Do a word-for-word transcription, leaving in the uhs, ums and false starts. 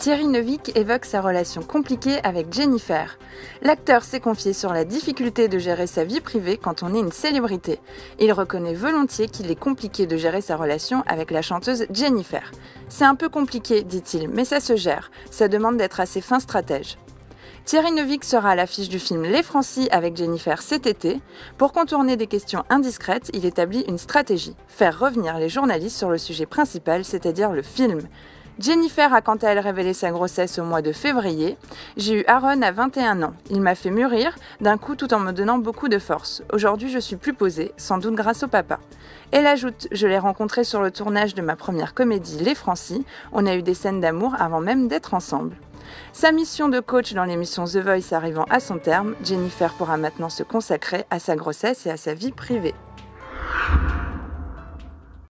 Thierry Neuvik évoque sa relation compliquée avec Jennifer. L'acteur s'est confié sur la difficulté de gérer sa vie privée quand on est une célébrité. Il reconnaît volontiers qu'il est compliqué de gérer sa relation avec la chanteuse Jennifer. C'est un peu compliqué, dit-il, mais ça se gère. Ça demande d'être assez fin stratège. Thierry Neuvik sera à l'affiche du film Les Francis avec Jennifer cet été. Pour contourner des questions indiscrètes, il établit une stratégie. Faire revenir les journalistes sur le sujet principal, c'est-à-dire le film. Jennifer a quant à elle révélé sa grossesse au mois de février. J'ai eu Aaron à vingt et un ans. Il m'a fait mûrir d'un coup tout en me donnant beaucoup de force. Aujourd'hui, je suis plus posée, sans doute grâce au papa. Elle ajoute, je l'ai rencontré sur le tournage de ma première comédie Les Francis. On a eu des scènes d'amour avant même d'être ensemble. Sa mission de coach dans l'émission The Voice arrivant à son terme, Jennifer pourra maintenant se consacrer à sa grossesse et à sa vie privée.